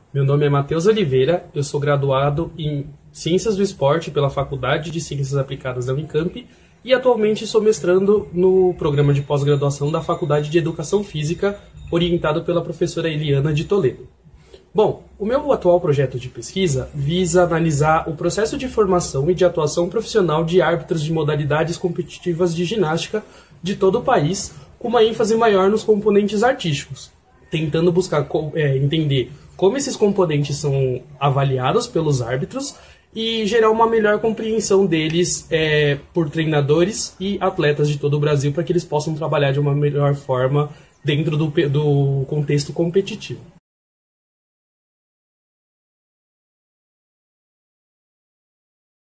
Meu nome é Matheus Oliveira, eu sou graduado em Ciências do Esporte pela Faculdade de Ciências Aplicadas da Unicamp e atualmente sou mestrando no programa de pós-graduação da Faculdade de Educação Física, orientado pela professora Eliana de Toledo. Bom, o meu atual projeto de pesquisa visa analisar o processo de formação e de atuação profissional de árbitros de modalidades competitivas de ginástica de todo o país, com uma ênfase maior nos componentes artísticos, tentando buscar entender como esses componentes são avaliados pelos árbitros e gerar uma melhor compreensão deles por treinadores e atletas de todo o Brasil para que eles possam trabalhar de uma melhor forma dentro do contexto competitivo.